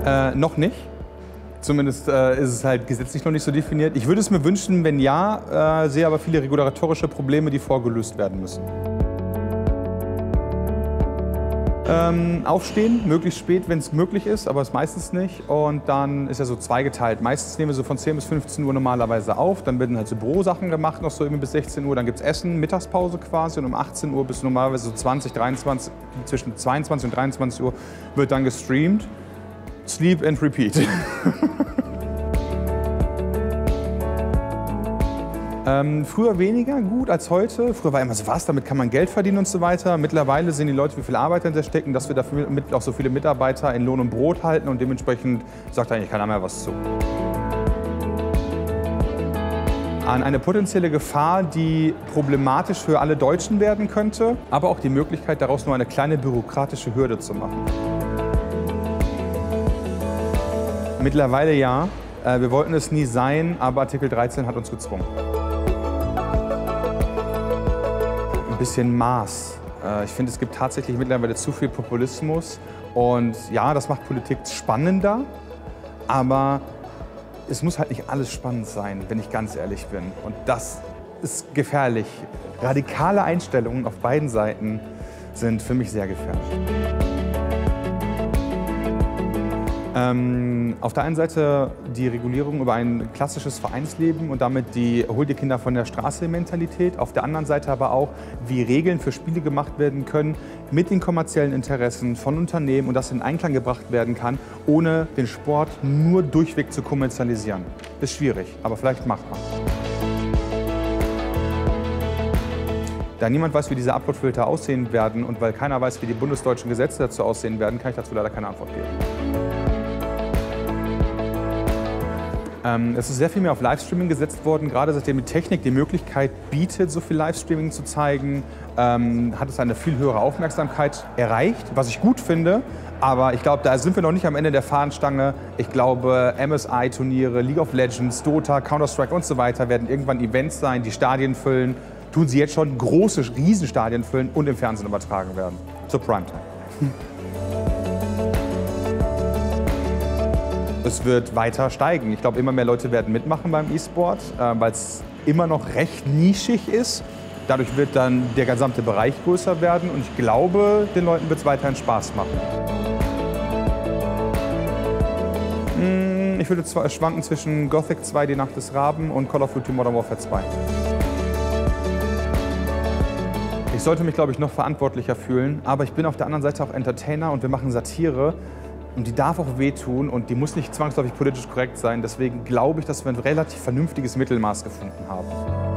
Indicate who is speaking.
Speaker 1: Noch nicht. Zumindest ist es halt gesetzlich noch nicht so definiert. Ich würde es mir wünschen, wenn ja, sehe aber viele regulatorische Probleme, die vorgelöst werden müssen. Aufstehen, möglichst spät, wenn es möglich ist, aber ist meistens nicht. Und dann ist ja so zweigeteilt. Meistens nehmen wir so von 10 bis 15 Uhr normalerweise auf. Dann werden halt so Bürosachen gemacht, noch so irgendwie bis 16 Uhr. Dann gibt es Essen, Mittagspause quasi. Und um 18 Uhr bis normalerweise so 20, 23, zwischen 22 und 23 Uhr wird dann gestreamt. Sleep and repeat. Früher weniger gut als heute. Früher war immer so, was, damit kann man Geld verdienen und so weiter. Mittlerweile sehen die Leute, wie viel Arbeit dahinter stecken, dass wir dafür auch so viele Mitarbeiter in Lohn und Brot halten und dementsprechend sagt eigentlich keiner mehr was zu. An eine potenzielle Gefahr, die problematisch für alle Deutschen werden könnte, aber auch die Möglichkeit, daraus nur eine kleine bürokratische Hürde zu machen. Mittlerweile ja. Wir wollten es nie sein, aber Artikel 13 hat uns gezwungen. Ein bisschen Maß. Ich finde, es gibt tatsächlich mittlerweile zu viel Populismus. Und ja, das macht Politik spannender, aber es muss halt nicht alles spannend sein, wenn ich ganz ehrlich bin. Und das ist gefährlich. Radikale Einstellungen auf beiden Seiten sind für mich sehr gefährlich. Auf der einen Seite die Regulierung über ein klassisches Vereinsleben und damit die Hol die Kinder von der Straße-Mentalität. Auf der anderen Seite aber auch, wie Regeln für Spiele gemacht werden können mit den kommerziellen Interessen von Unternehmen und das in Einklang gebracht werden kann, ohne den Sport nur durchweg zu kommerzialisieren. Ist schwierig, aber vielleicht machbar. Da niemand weiß, wie diese Uploadfilter aussehen werden und weil keiner weiß, wie die bundesdeutschen Gesetze dazu aussehen werden, kann ich dazu leider keine Antwort geben. Es ist sehr viel mehr auf Livestreaming gesetzt worden, gerade seitdem die Technik die Möglichkeit bietet, so viel Livestreaming zu zeigen, hat es eine viel höhere Aufmerksamkeit erreicht, was ich gut finde. Aber ich glaube, da sind wir noch nicht am Ende der Fahnenstange. Ich glaube, MSI-Turniere, League of Legends, Dota, Counter-Strike und so weiter werden irgendwann Events sein, die Stadien füllen, tun sie jetzt schon, große Riesenstadien füllen und im Fernsehen übertragen werden. Zur Primetime. Es wird weiter steigen. Ich glaube, immer mehr Leute werden mitmachen beim E-Sport, weil es immer noch recht nischig ist. Dadurch wird dann der gesamte Bereich größer werden und ich glaube, den Leuten wird es weiterhin Spaß machen. Ich würde schwanken zwischen Gothic 2, die Nacht des Raben und Call of Duty Modern Warfare 2. Ich sollte mich, glaube ich, noch verantwortlicher fühlen, aber ich bin auf der anderen Seite auch Entertainer und wir machen Satire. Und die darf auch wehtun und die muss nicht zwangsläufig politisch korrekt sein. Deswegen glaube ich, dass wir ein relativ vernünftiges Mittelmaß gefunden haben.